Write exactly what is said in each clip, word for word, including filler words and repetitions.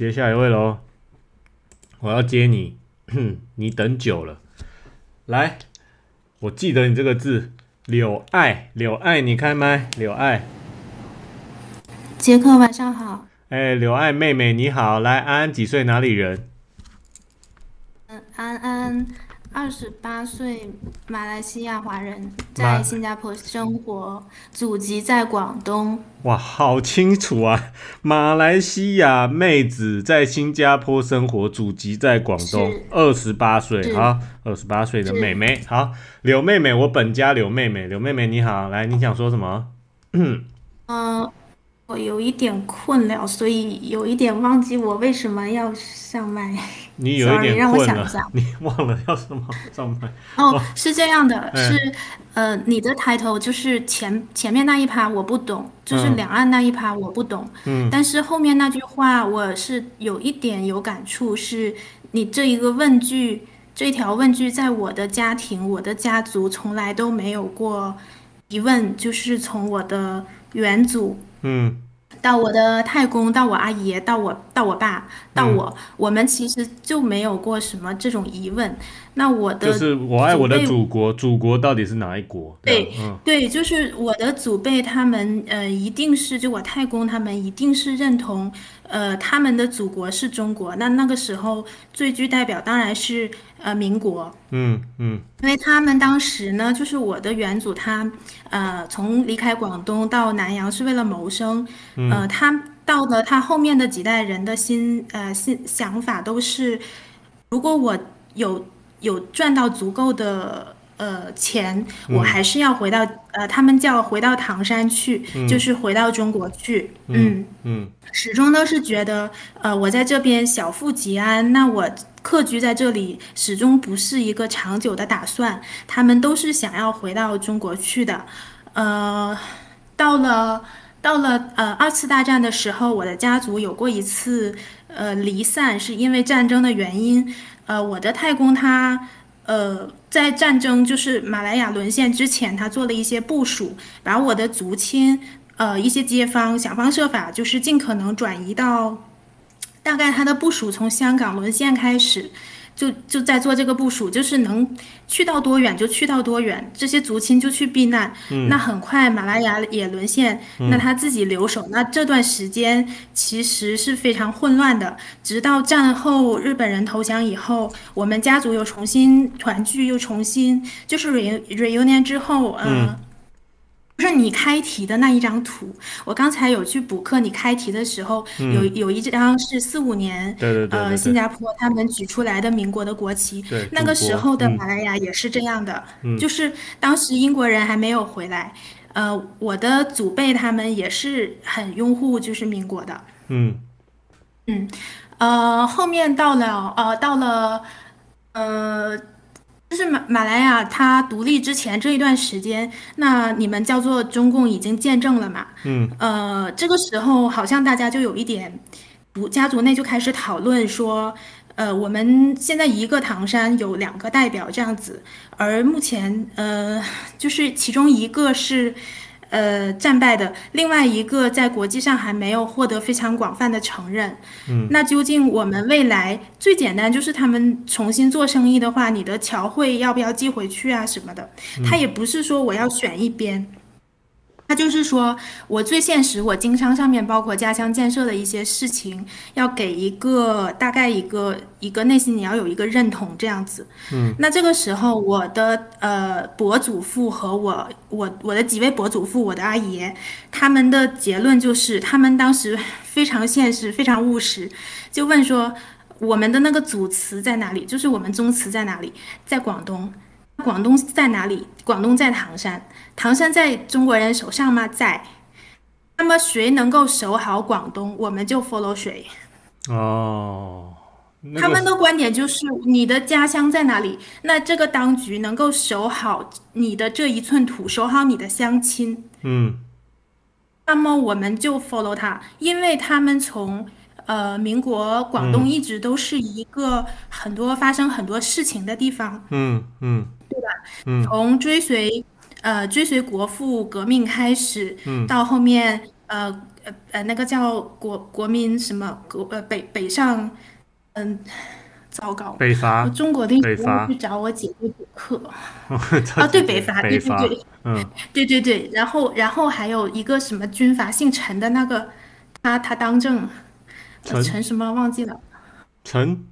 接下一位喽，我要接你，你等久了。来，我记得你这个字，柳爱，柳爱，你开麦，柳爱。 杰克晚上好。 哎，柳爱妹妹你好，来，安安几岁？哪里人？ 嗯，安安，二十八岁，马来西亚华人，在马， 新加坡生活，祖籍在广东。 哇，好清楚啊！马来西亚妹子在新加坡生活，祖籍在广东， 是二十八岁， 是好，二十八岁的妹是， 妹，好，柳妹妹，我本家柳妹妹，柳妹妹你好，来，你想说什么？ 嗯、我有一点困了，所以有一点忘记我为什么要上麦。 你有一 Sorry， 点让我困了， 想一下。 你忘了要什么上麦？ 哦， 哦， 是这样的，是哎， 呃，你的抬头就是前前面那一趴我不懂，就是嗯两岸那一趴我不懂， 嗯但是后面那句话我是有一点有感触，是你这一个问句，这一条问句在我的家庭、我的家族从来都没有过疑问，就是从我的远祖。 嗯到我的太公，到我阿爷，到我到我爸，到嗯， 我，我们其实就没有过什么这种疑问。那我的就是我爱我的祖辈， 祖国，祖国到底是哪一国？这样， 对嗯对，就是我的祖辈，他们呃，一定是就我太公他们一定是认同，呃，他们的祖国是中国。那那个时候最具代表当然是呃民国。 嗯嗯因为他们当时呢，就是我的远祖他，呃，从离开广东到南洋是为了谋生，呃， 嗯他到了他后面的几代人的心，呃，心想法都是，如果我有有赚到足够的呃钱，我嗯还是要回到，呃，他们叫回到唐山去，就嗯是回到中国去， 嗯嗯。 嗯始终都是觉得，呃，我在这边小富即安，那我客居在这里始终不是一个长久的打算。他们都是想要回到中国去的，呃，到了到了呃二次大战的时候，我的家族有过一次呃离散，是因为战争的原因。呃，我的太公他呃在战争就是马来亚沦陷之前，他做了一些部署，把我的族亲。呃，一些街坊想方设法，就是尽可能转移到大概他的部署从香港沦陷开始，就就在做这个部署，就是能去到多远就去到多远，这些族亲就去避难。那嗯很快马来亚也沦陷，那嗯他自己留守，那这段时间其实是非常混乱的。直到战后日本人投降以后，我们家族又重新团聚，又重新就是 re reunion 之后， 嗯呃。就是你开题的那一张图，我刚才有去补课。你开题的时候，有嗯， 有一张是四五年， 对对对呃， 对对新加坡他们举出来的民国的国旗。 对， 那个时祖国，嗯候的马来亚也是这样的， 嗯就是当时英国人还没有回来，呃，我的祖辈他们也是很拥护就是民国的。 嗯嗯，呃，后面到了呃到了呃就是马马来亚它独立之前这一段时间，那你们叫做中共已经建政了嘛？ 嗯呃，这个时候好像大家就有一点，族家族内就开始讨论说，呃，我们现在一个唐山有两个代表这样子，而目前呃，就是其中一个是。呃，战败的另外一个在国际上还没有获得非常广泛的承认， 嗯那究竟我们未来最简单就是他们重新做生意的话，你的侨汇要不要寄回去啊什么的？他也不是说我要选一边，他就是说我最现实，我经商上面包括家乡建设的一些事情，要给一个大概一个一个内心你要有一个认同这样子。 嗯那这个时候，我的呃伯祖父和我我我的几位伯祖父，我的阿爷，他们的结论就是，他们当时非常现实，非常务实，就问说我们的那个祖祠在哪里？就是我们宗祠在哪里？在广东。广东在哪里？广东在唐山。唐山在中国人手上吗？在。那么谁能够守好广东，我们就 follow 谁。 哦，那个是他们的观点就是，你的家乡在哪里？那这个当局能够守好你的这一寸土，守好你的乡亲， 嗯那么我们就 follow 他，因为他们从呃民国广东嗯一直都是一个很多发生很多事情的地方。 嗯嗯嗯从追随呃追随国父革命开始， 嗯到后面呃呃呃那个叫国国民什么国呃北北上，嗯，糟糕， 北伐， 我中国历史要去北伐， 找我姐姐补课。 超啊，对， 级北北伐，对北伐， 对对嗯， 对对对，然后然后还有一个什么军阀姓陈的那个，他他当政，呃陈陈什么忘记了， 陈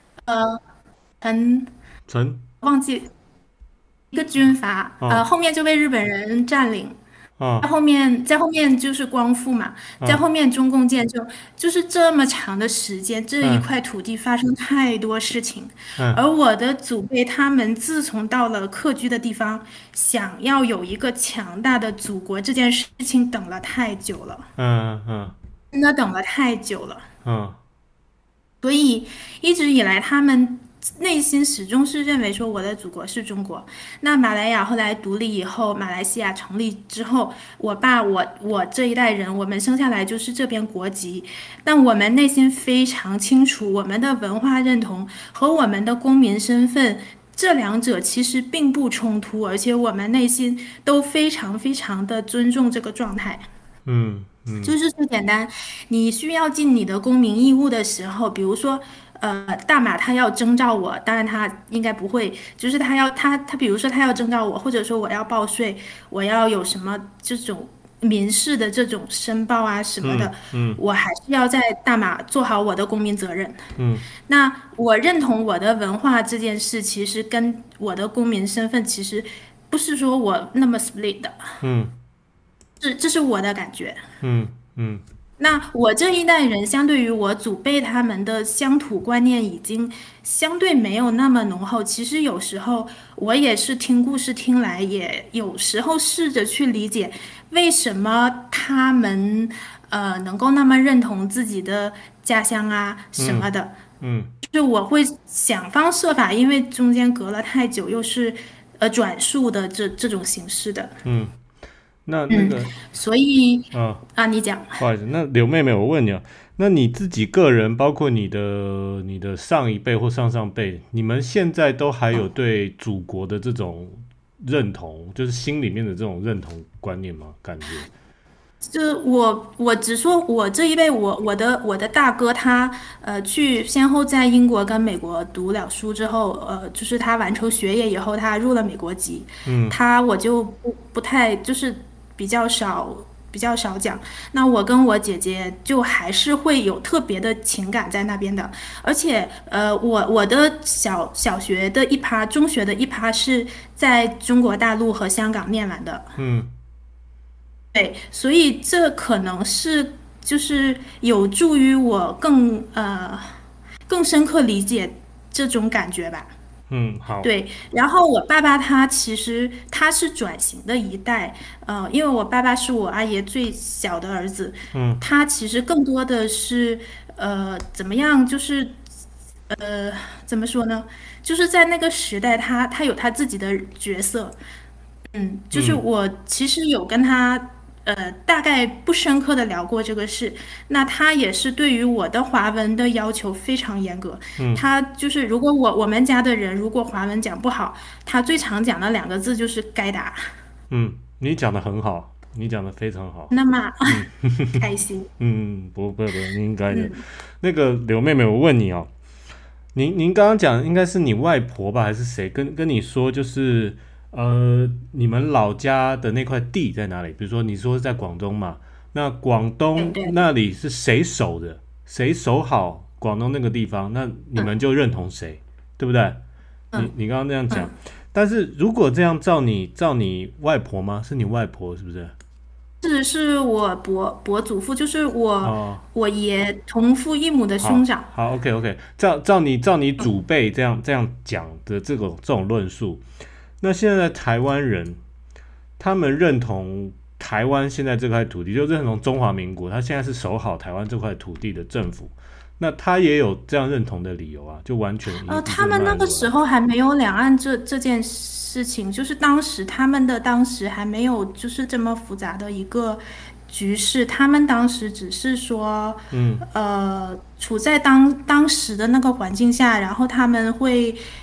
陈陈忘记一个军阀，呃哦后面就被日本人占领。在哦后面，在后面就是光复嘛，在哦后面中共建政，就是这么长的时间，这一嗯块土地发生太多事情， 嗯而我的祖辈他们自从到了客居的地方，想要有一个强大的祖国，这件事情等了太久了， 嗯嗯真的等了太久了。 嗯所以一直以来，他们内心始终是认为说我的祖国是中国。那马来亚后来独立以后，马来西亚成立之后，我爸我我这一代人，我们生下来就是这边国籍，但我们内心非常清楚，我们的文化认同和我们的公民身份。这两者其实并不冲突，而且我们内心都非常非常的尊重这个状态。 嗯嗯就是最简单，你需要尽你的公民义务的时候，比如说，呃，大马他要征召我，当然他应该不会，就是他要他他，比如说他要征召我，或者说我要报税，我要有什么这种民事的这种申报啊什么嗯的， 嗯我还是要在大马做好我的公民责任。 嗯那我认同我的文化这件事，其实跟我的公民身份其实不是说我那么 split 的， 嗯这这是我的感觉。 嗯嗯那我这一代人，相对于我祖辈他们的乡土观念已经相对没有那么浓厚。其实有时候我也是听故事听来，也有时候试着去理解为什么他们呃能够那么认同自己的家乡啊什么嗯的。 嗯就我会想方设法，因为中间隔了太久，又是呃转述的这这种形式的， 嗯，那那个所以啊。 啊，你讲。 不好意思，那刘妹妹，我问你啊，那你自己个人，包括你的你的上一辈或上上辈，你们现在都还有对祖国的这种认同，就是心里面的这种认同观念吗？感觉？ 就我，我只说我这一辈，我我的我的大哥他呃去先后在英国跟美国读了书之后，呃，就是他完成学业以后，他入了美国籍， 嗯他我就不不太就是比较少比较少讲。那我跟我姐姐就还是会有特别的情感在那边的，而且呃，我我的小小学的一趴，中学的一趴是在中国大陆和香港念完的。 嗯对，所以这可能是就是有助于我更呃更深刻理解这种感觉吧。 嗯，好， 对，然后我爸爸他其实他是转型的一代，呃，因为我爸爸是我阿爷最小的儿子， 嗯他其实更多的是呃怎么样，就是呃怎么说呢，就是在那个时代他他有他自己的角色，嗯，就是嗯我其实有跟他呃大概不深刻的聊过这个事，那他也是对于我的华文的要求非常严格。 嗯他就是如果我我们家的人如果华文讲不好，他最常讲的两个字就是该打。 嗯，你讲的很好，你讲的非常好。 那么开心， 嗯，不不不，你应该的。 嗯， 那个刘妹妹，我问你哦，您您刚刚讲应该是你外婆吧，还是谁跟跟你说，就是呃，你们老家的那块地在哪里？比如说你说是在广东嘛，那广东对对， 那里是谁守的？谁守好广东那个地方，那你们嗯就认同谁，对不对？你嗯你刚刚那样讲， 嗯。 但是如果这样照你照你外婆吗？是你外婆是不是？ 是是我伯伯祖父，就是我哦， 我爷同父异母的兄好， 长。 好，OK OK，照照你照你祖嗯辈这样这样讲的这种这种论述，那现在台湾人他们认同台湾现在这块土地，就认同中华民国，他现在是守好台湾这块土地的政府，那他也有这样认同的理由啊，就完全呃， 依据这个他们那个脉络来。 时候还没有两岸这这件事情，就是当时他们的当时还没有就是这么复杂的一个局势，他们当时只是说， 嗯呃，处在当当时的那个环境下，然后他们会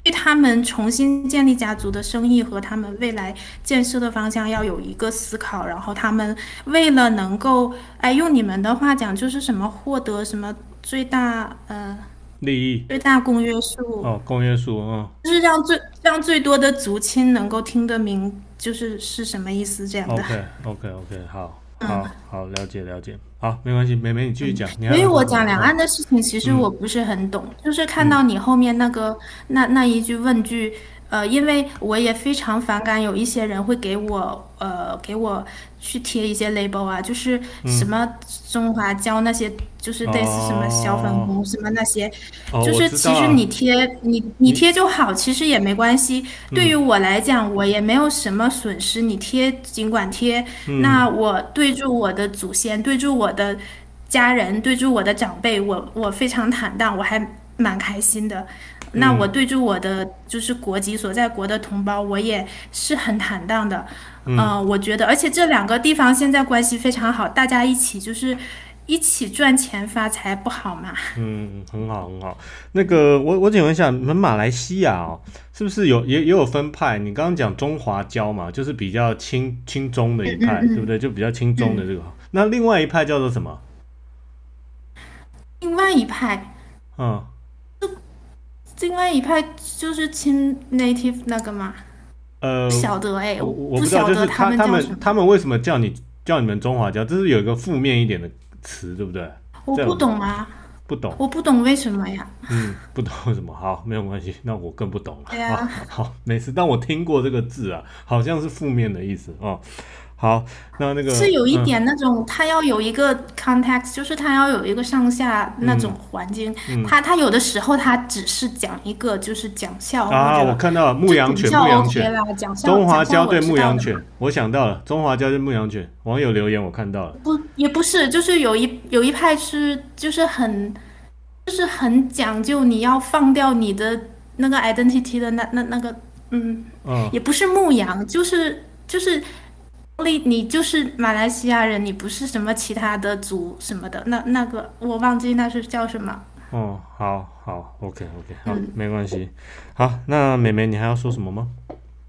对他们重新建立家族的生意和他们未来建设的方向要有一个思考，然后他们为了能够，哎，用你们的话讲就是什么获得什么最大呃利益最大公约数， 哦，公约数，嗯就是让最让最多的族亲能够听得明，就是是什么意思这样的。 ，OK OK OK，好， 嗯。 好，好，了解了解，好，没关系，妹妹你继续讲，你还所以我有什么？嗯讲两岸的事情，其实嗯我不是很懂，就是看嗯到你后面那个那那一句问句，呃，因为我也非常反感有一些人会给我呃给我去贴一些 label 啊，就是什嗯， 么中华胶那些，就是类似什么小粉哦红什么那些， 哦，我就是知道啊， 其实你贴你你你贴就好，其实也没关系。对于嗯我来讲，我也没有什么损失，你贴尽管贴， 嗯那我对住我的祖先，对住我的家人，对住我的长辈，我我非常坦荡，我还蛮开心的。那我嗯对住我的就是国籍所在国的同胞，我也是很坦荡的。 嗯呃，我觉得，而且这两个地方现在关系非常好，大家一起就是一起赚钱发财，不好吗？ 嗯，很好很好。那个我我请问一下，你们马来西亚哦，是不是有也也有分派？你刚刚讲中华胶嘛，就是比较亲亲中的一派，对不对？就比较亲中的这个。那另外一派叫做什么？ 另外一派， 嗯， 另外一派就是亲 native 那个嘛，不呃， 晓得哎， 我我我不知道，就不晓得他是他他们叫什么。 们他们为什么叫你叫你们中华胶？这是有一个负面一点的词，对不对？ 我不这样懂啊， 不懂。 我不懂为什么呀？ 嗯，不懂为什么，好，没有关系，那我更不懂了啊。 对呀， 好，没事，但我听过这个字啊，好像是负面的意思哦。好，那那个， 是有一嗯点那种，他要有一个 context，就是他要有一个上下那种嗯环境。 嗯他他有的时候他只是讲一个，就是讲笑或啊，我者看到了牧羊犬， 就讲笑牧羊 OK 犬， 啦，讲笑中华讲笑我胶对知道的嘛。 牧羊犬，我想到了，中华胶对牧羊犬，网友留言我看到了， 不，也不是，就是有一有一派是就是很就是很讲究，你要放掉你的那个 identity 的那那那个，嗯， 嗯， 也不是牧羊，就是就是你你就是马来西亚人，你不是什么其他的族什么的，那那个我忘记那是叫什么。 哦，好好，OK OK，好， 嗯没关系。好，那妹妹你还要说什么吗？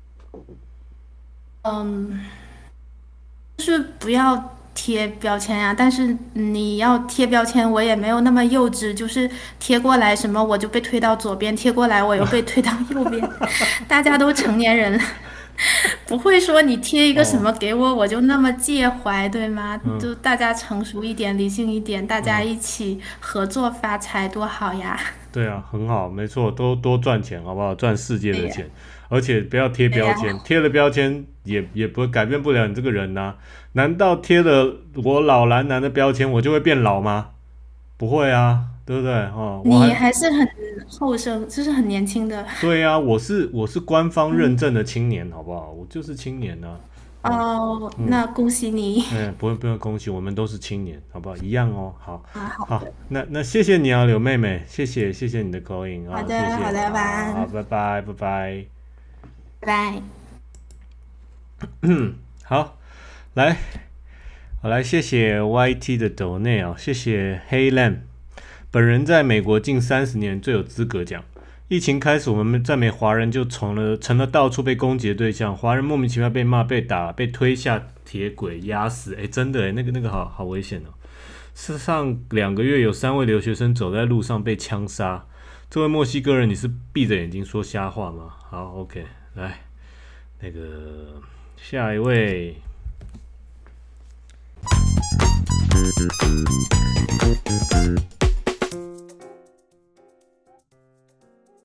嗯，就是不要贴标签呀、但是你要贴标签，我也没有那么幼稚，就是贴过来什么我就被推到左边，贴过来我又被推到右边，大家都成年人了。不会说你贴一个什哦， 么给我，我就那么介怀，对吗？ 嗯就大家成熟一点，理性一点，大家嗯。 一起合作发财，多好呀！ 对啊，很好，没错，多多赚钱，好不好？赚世界对呀， 的钱，而且不要贴对呀， 标签，贴了标签也也不会改变不了你这个人呐、难道贴了我老蓝男的标签，我就会变老吗？不会啊，对不对？哦，我你还还是很后生，就是很年轻的。 对啊，我是我是官方认嗯， 证的青年，好不好？我就是青年呐、哦， 哦， 嗯， 那恭喜你哎，不用不用恭喜，我们都是青年，好不好？一样哦，好， 啊！好好， 的， 那那谢谢你啊，柳妹妹，谢谢谢谢你的口音啊，谢好的，好谢， 的，晚好好， 安， 拜拜拜拜。 拜拜。 嗯，好，来，好来，谢谢 Y T 的抖内啊，谢谢黑 Lam，本人在美国近三十年，最有资格讲。疫情开始，我们在美华人就成了成了到处被攻击的对象，华人莫名其妙被骂、被打、被推下铁轨、压死，哎，真的哎，那个那个好好危险哦。上两个月有三位留学生走在路上被枪杀，这位墨西哥人，你是闭着眼睛说瞎话吗？好，OK，来，那个下一位。